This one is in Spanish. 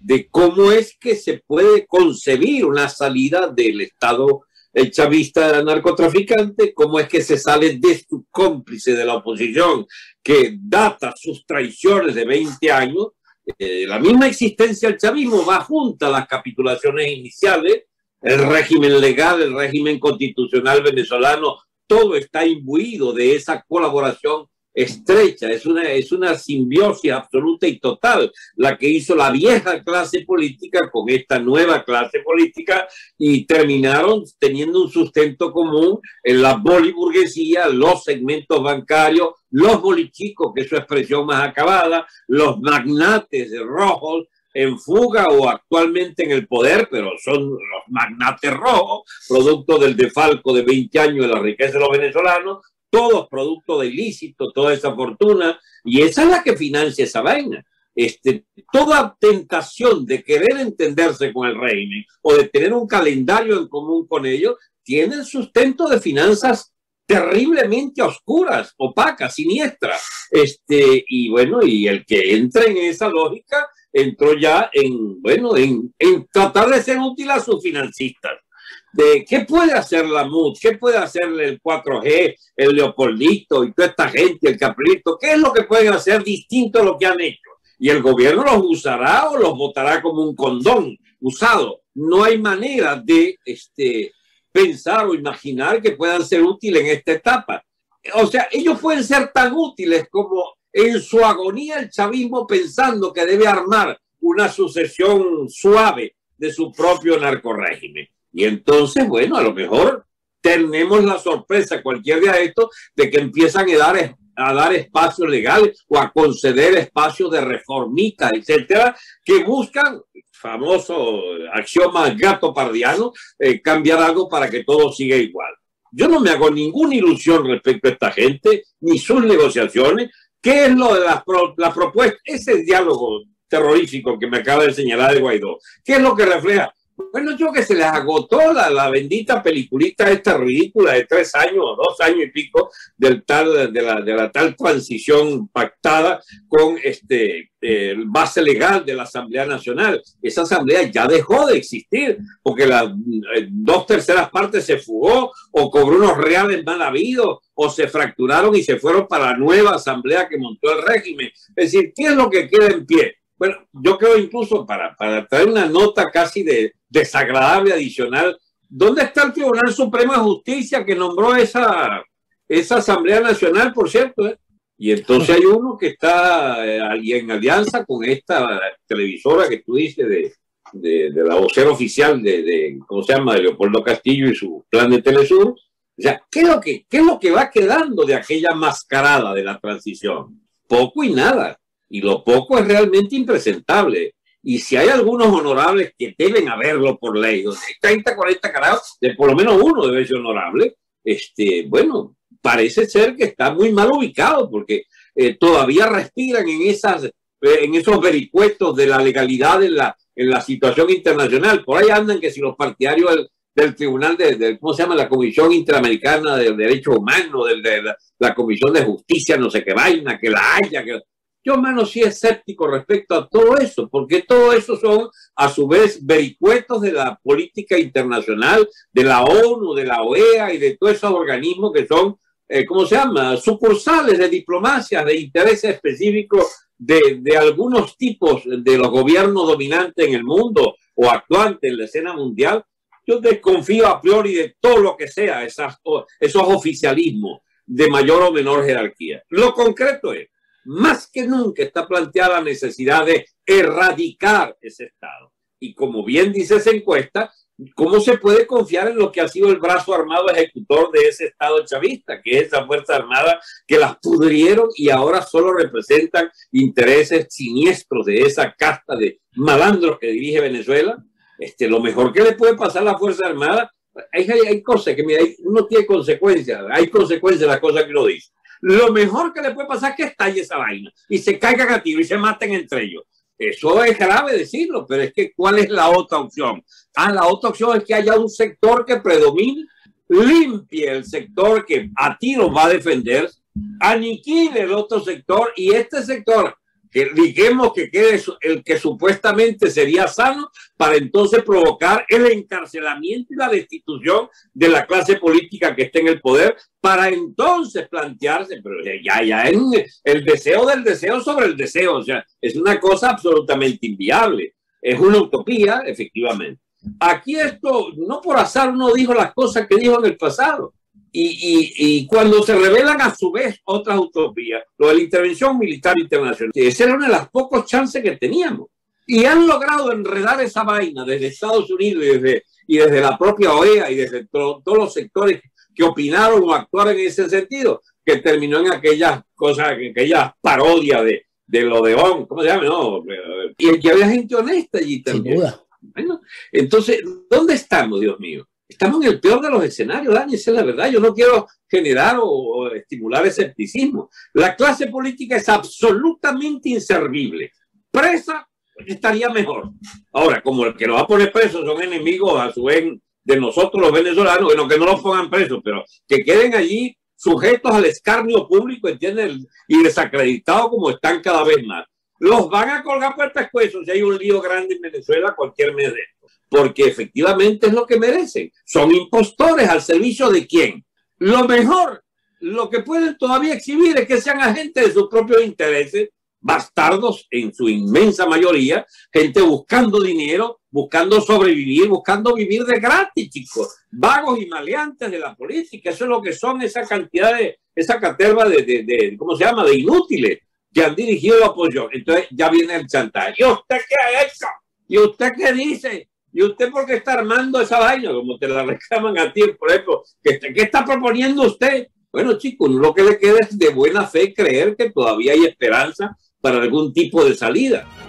de cómo es que se puede concebir una salida del Estado chavista narcotraficante, cómo es que se sale de su cómplice de la oposición, que data sus traiciones de 20 años. La misma existencia del chavismo va junto a las capitulaciones iniciales, el régimen legal, el régimen constitucional venezolano, todo está imbuido de esa colaboración estrecha, es una simbiosis absoluta y total la que hizo la vieja clase política con esta nueva clase política, y terminaron teniendo un sustento común en la boliburguesía, los segmentos bancarios, los bolichicos, que es su expresión más acabada, los magnates rojos en fuga o actualmente en el poder, pero son los magnates rojos, producto del defalco de 20 años de la riqueza de los venezolanos, todos producto de ilícito, toda esa fortuna, y esa es la que financia esa vaina. Toda tentación de querer entenderse con el régimen o de tener un calendario en común con ellos tiene el sustento de finanzas terriblemente oscuras, opacas, siniestras. Y bueno, y el que entra en esa lógica entró ya en tratar de ser útil a sus financistas. De qué puede hacer la MUD, qué puede hacer el 4G, el Leopoldito y toda esta gente, el Caprito, qué es lo que pueden hacer distinto a lo que han hecho. Y el gobierno los usará o los botará como un condón usado. No hay manera de pensar o imaginar que puedan ser útiles en esta etapa. O sea, ellos pueden ser tan útiles como en su agonía el chavismo pensando que debe armar una sucesión suave de su propio narcorrégimen. Y entonces, bueno, a lo mejor tenemos la sorpresa cualquier día de esto de que empiezan a dar espacios legales o a conceder espacios de reformita, etcétera, que buscan, famoso axioma gato-pardiano, cambiar algo para que todo siga igual. Yo no me hago ninguna ilusión respecto a esta gente, ni sus negociaciones. ¿Qué es lo de la propuesta? Ese diálogo terrorífico que me acaba de señalar de Guaidó, ¿qué es lo que refleja? Bueno, yo que se les agotó la bendita peliculita esta ridícula de 3 años o 2 años y pico de la tal transición pactada con base legal de la Asamblea Nacional. Esa Asamblea ya dejó de existir porque las 2/3 partes se fugó o cobró unos reales mal habidos o se fracturaron y se fueron para la nueva Asamblea que montó el régimen. Es decir, ¿qué es lo que queda en pie? Bueno, yo creo incluso para traer una nota casi desagradable adicional, ¿dónde está el Tribunal Supremo de Justicia que nombró esa Asamblea Nacional, por cierto? Y entonces hay uno que está en alianza con esta televisora que tú dices de la vocera oficial ¿cómo se llama? De Leopoldo Castillo y su plan de Telesur. O sea, ¿qué es lo que va quedando de aquella mascarada de la transición? Poco y nada. Y lo poco es realmente impresentable. Y si hay algunos honorables que deben haberlo por ley, 30, 40 carajos, por lo menos uno debe ser honorable, bueno, parece ser que está muy mal ubicado porque todavía respiran en esos vericuetos de la legalidad en la situación internacional. Por ahí andan que si los partidarios del tribunal ¿cómo se llama? La Comisión Interamericana de Derechos Humanos, de la Comisión de Justicia, no sé qué vaina, que la haya, que... Yo, hermano, sí escéptico respecto a todo eso, porque todo eso son, a su vez, vericuetos de la política internacional, de la ONU, de la OEA y de todos esos organismos que son, ¿cómo se llama?, sucursales de diplomacia, de intereses específicos de algunos tipos de los gobiernos dominantes en el mundo o actuantes en la escena mundial. Yo desconfío a priori de todo lo que sea esos oficialismos de mayor o menor jerarquía. Lo concreto es, más que nunca está planteada la necesidad de erradicar ese Estado. Y como bien dice esa encuesta, ¿cómo se puede confiar en lo que ha sido el brazo armado ejecutor de ese Estado chavista, que es esa Fuerza Armada que las pudrieron y ahora solo representan intereses siniestros de esa casta de malandros que dirige Venezuela? Lo mejor que le puede pasar a la Fuerza Armada, hay cosas que mira, uno tiene consecuencias, hay consecuencias de las cosas que uno dice. Lo mejor que le puede pasar es que estalle esa vaina y se caigan a tiro y se maten entre ellos. Eso es grave decirlo, pero es que ¿cuál es la otra opción? La otra opción es que haya un sector que predomine, limpie el sector que a tiros va a defender, aniquile el otro sector y este sector que digamos que quede el que supuestamente sería sano, para entonces provocar el encarcelamiento y la destitución de la clase política que esté en el poder, para entonces plantearse, pero ya es el deseo del deseo sobre el deseo, o sea, es una cosa absolutamente inviable, es una utopía, efectivamente. Aquí esto, no por azar uno dijo las cosas que dijo en el pasado. Y cuando se revelan a su vez otras utopías, lo de la intervención militar internacional, esa era una de las pocos chances que teníamos. Y han logrado enredar esa vaina desde Estados Unidos y desde la propia OEA y desde todos los sectores que opinaron o actuaron en ese sentido, que terminó en aquellas cosas, aquellas parodias de lo de ON, ¿cómo se llama? No, y que había gente honesta allí también. Sin duda. Bueno, entonces, ¿dónde estamos, Dios mío? Estamos en el peor de los escenarios, Dani, esa es la verdad. Yo no quiero generar o estimular escepticismo. La clase política es absolutamente inservible. Presa estaría mejor. Ahora, como el que nos va a poner presos son enemigos a su vez de nosotros los venezolanos, bueno, que no los pongan presos, pero que queden allí sujetos al escarnio público, ¿entienden? Y desacreditados como están cada vez más. Los van a colgar por el pescuezo si hay un lío grande en Venezuela cualquier mes de esto, porque efectivamente es lo que merecen. Son impostores al servicio de quién. Lo mejor, lo que pueden todavía exhibir es que sean agentes de sus propios intereses, bastardos en su inmensa mayoría, gente buscando dinero, buscando sobrevivir, buscando vivir de gratis, chicos, vagos y maleantes de la política. Eso es lo que son, esa cantidad de, esa caterva ¿cómo se llama?, de inútiles que han dirigido la oposición. Entonces ya viene el chantaje. ¿Y usted qué ha hecho? ¿Y usted qué dice? ¿Y usted por qué está armando esa vaina? Como te la reclaman a ti, por ejemplo. ¿Qué está proponiendo usted? Bueno, chicos, lo que le queda es de buena fe creer que todavía hay esperanza para algún tipo de salida.